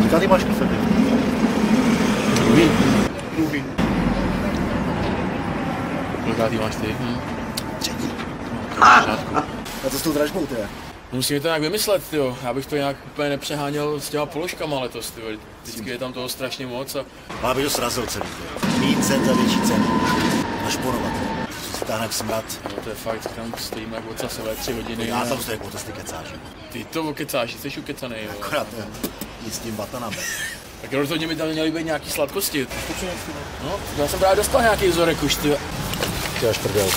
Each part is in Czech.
Kolika ty máš kafe? Druhý. Kolikátý máš ty? Třetí. No, A co s tou dražbou ty? musíme to nějak vymyslet, jo. Já bych to nějak úplně nepřeháněl s těma položkama letos, tyjo. Vždycky je tam toho strašně moc a... Ale bych to srazil celý, ty. Mít cen za větší ceny. Našponovat, si táhne jak smrad. No to je fakt, tam stojíme jako ocasové 3 hodiny. Já tam stojím, jako ty kecáš. Ty to okecáš, jsi ukecanej, jo. Akorát je s tím batanami. Tak rozhodně by tam měly být nějaký sladkosti. No, já jsem právě dostal nějaký vzorek už, ty. Ty až prdel.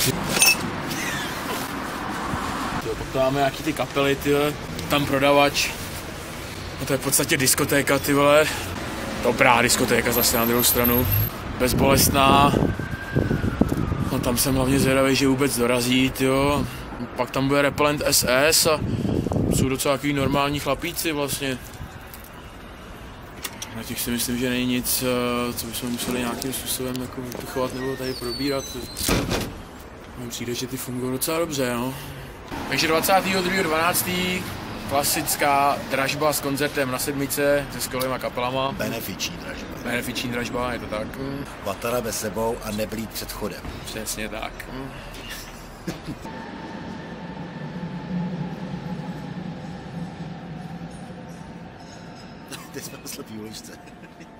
Pak to máme nějaký ty kapely, ty. Tam prodavač. No to je v podstatě diskotéka, ty vole. Dobrá diskotéka zase na druhou stranu. Bezbolestná. No tam jsem hlavně zvědavý, že vůbec dorazí, tyjo. Pak tam bude Repellent SS a jsou docela takový normální chlapíci vlastně. Na těch si myslím, že není nic, co bychom museli nějakým způsobem jako vypichovat nebo tady probírat. Mně přijde, že ty fungují docela dobře, no. Takže 22.12. klasická dražba s koncertem na sedmice se skvělýma kapelama. Benefiční dražba. Benefiční dražba, je to tak. Vatara bez sebou a neblít před chodem. Přesně tak. Teď jsme na slepý uličce.